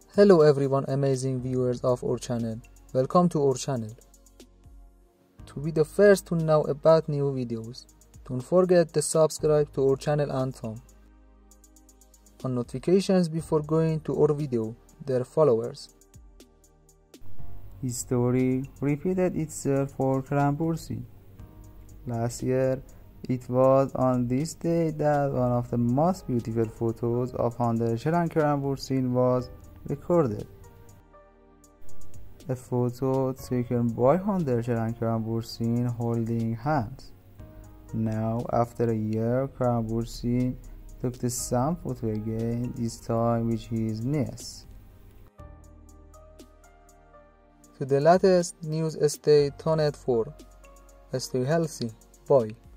Hello everyone, amazing viewers of our channel. Welcome to our channel. To be the first to know about new videos, don't forget to subscribe to our channel and turn on notifications before going to our video, dear followers. History repeated itself for Kerem Bursin. Last year, it was on this day that one of the most beautiful photos of Handersher and Kerem Bursin was recorded. A photo taken by Handersher and Kerem Bursin holding hands. Now, after a year, Kerem Bursin took the same photo again, this time with his niece. To the latest news, stay tuned for. Stay healthy. Bye.